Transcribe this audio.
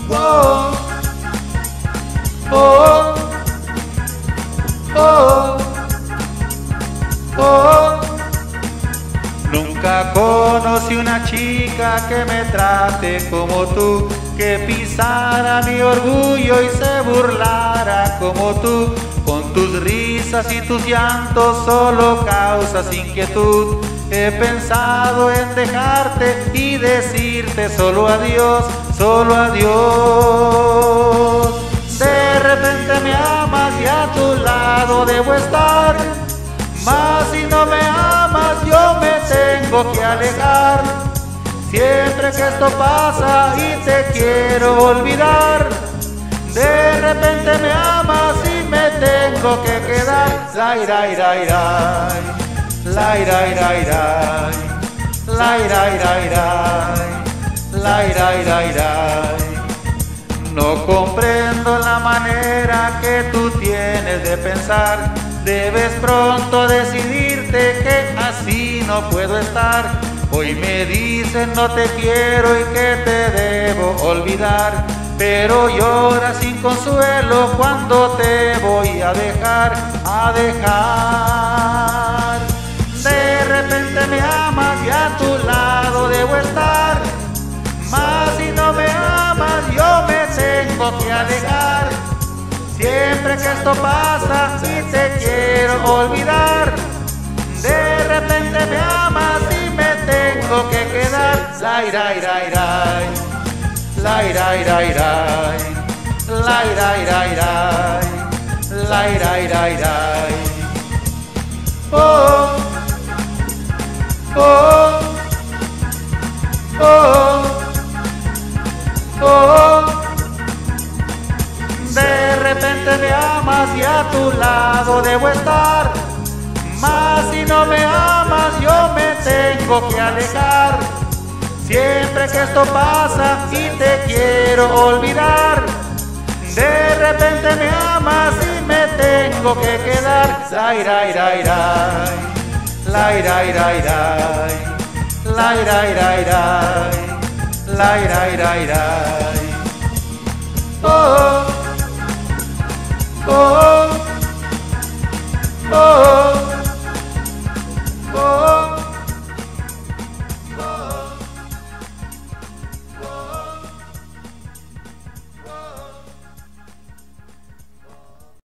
Oh, oh, oh, oh. Nunca conocí una chica que me trate como tú, que pisara mi orgullo y se burlara como tú. Con tus risas y tus llantos solo causas inquietud. He pensado en dejarte y decirte solo adiós, solo adiós. De repente me amas y a tu lado debo estar, mas si no me amas yo me tengo que alejar. Siempre que esto pasa y te quiero olvidar, de repente me amas y me tengo que quedar. Lai, lai, lai, lai. Lai, lai, lai, lai. Lai, lai, lai, lai. Lai, lai, lai, lai. No comprendo la manera que tú tienes de pensar. Debes pronto decidirte que así no puedo estar. Hoy me dicen no te quiero y que te debo olvidar, pero lloras sin consuelo cuando te voy a dejar, a dejar. De repente me amas y a tu lado debo estar, mas si no me amas yo me tengo que alejar. Siempre que esto pasa y te quiero olvidar, de repente me amas y me tengo que quedar. Lai, lai, lai, lai. Lai, lai, lai, lai. Lai, lai, lai, lai. Lai, lai, lai, lai. Oh, oh, oh, oh. De repente me amas y a tu lado debo estar, mas si no me amas yo me tengo que alejar. Siempre que esto pasa y te quiero olvidar, de repente me amas y me tengo que quedar. Lai, lai, lai, lai. Lai, lai, lai, lai. Lai, lai, lai, lai. Lai, lai, lai, lai. Oh, oh, oh.